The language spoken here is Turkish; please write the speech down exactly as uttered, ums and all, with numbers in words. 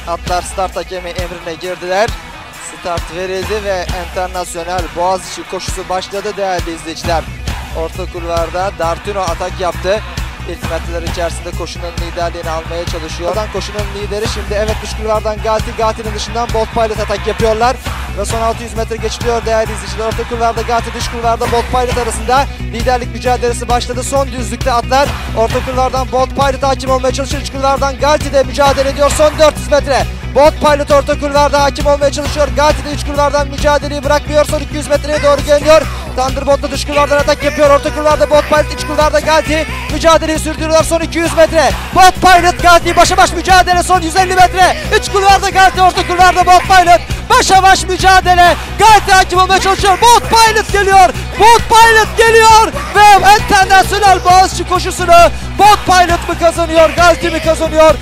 Atlar start hakemi emrine girdiler. Start verildi ve Enternasyonel Boğaziçi koşusu başladı değerli izleyiciler. Orta kulvarda Dartino atak yaptı. İlk metreler içerisinde koşunun liderliğini almaya çalışıyor. Oradan koşunun lideri şimdi evet dış kulvardan Galti, Galti'nin dışından Bolt Pilot atak yapıyorlar. Ve son altı yüz metre geçiliyor değerli izleyiciler. Orta kulvarda Galti, dış kulvarda Bolt Pilot arasında liderlik mücadelesi başladı. Son düzlükte atlar orta kulvardan Bolt Pilot hakim olmaya çalışıyor. İç kulvardan Galti de mücadele ediyor son dört yüz metre. Bolt Pilot orta kulvarda hakim olmaya çalışıyor. Galti de iç kulvardan mücadeleyi bırakmıyor. Son iki yüz metreye doğru geliyor. Thunderbolt'la dış kulvardan atak yapıyor. Orta kulvarda Bolt Pilot, iç kulvarda Galti mücadeleyi sürdürüyorlar son iki yüz metre. Bolt Pilot, Galti başa baş mücadele son yüz elli metre. İç kulvarda Galti, orta kulvarda Bolt Pilot. Başa baş mücadele. Galti hakim olmaya çalışıyor. Bolt Pilot geliyor. Bolt Pilot geliyor ve Enternasyonel Boğaziçi koşusunu Bolt Pilot mı kazanıyor, Galti mi kazanıyor?